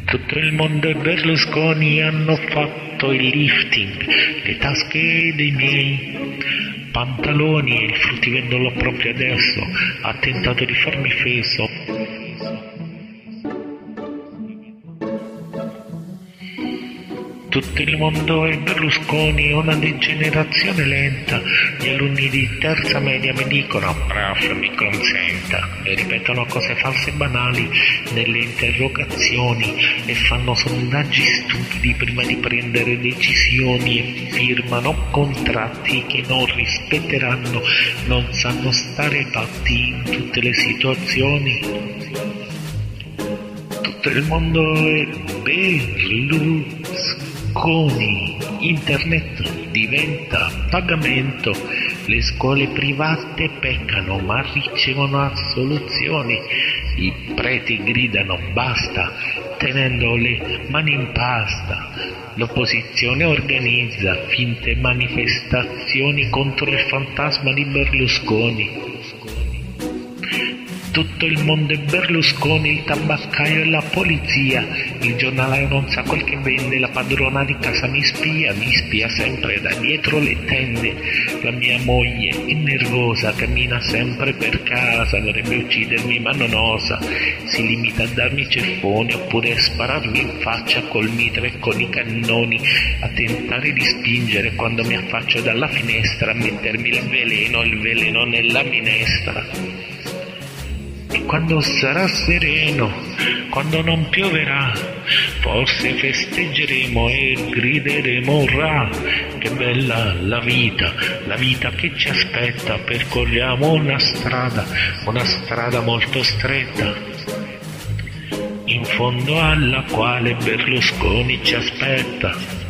Tutto il mondo e Berlusconi hanno fatto il lifting, le tasche dei miei pantaloni e il fruttivendolo proprio adesso ha tentato di farmi feso. Tutto il mondo è Berlusconi, una degenerazione lenta. Gli alunni di terza media mi dicono prof, mi consenta, e ripetono cose false e banali nelle interrogazioni e fanno sondaggi stupidi prima di prendere decisioni e firmano contratti che non rispetteranno, non sanno stare patti in tutte le situazioni. Tutto il mondo è Berlusconi, internet diventa pagamento, le scuole private peccano ma ricevono assoluzioni, i preti gridano basta tenendo le mani in pasta, l'opposizione organizza finte manifestazioni contro il fantasma di Berlusconi. Tutto il mondo è Berlusconi, il tabaccaio e la polizia, il giornalaio non sa quel che vende, la padrona di casa mi spia sempre da dietro le tende, la mia moglie è nervosa, cammina sempre per casa, vorrebbe uccidermi ma non osa, si limita a darmi ceffoni oppure a spararmi in faccia col mitra e con i cannoni, a tentare di spingere quando mi affaccio dalla finestra, a mettermi il veleno nella minestra. E quando sarà sereno, quando non pioverà, forse festeggeremo e grideremo urrà. Che bella la vita che ci aspetta, percorriamo una strada molto stretta, in fondo alla quale Berlusconi ci aspetta.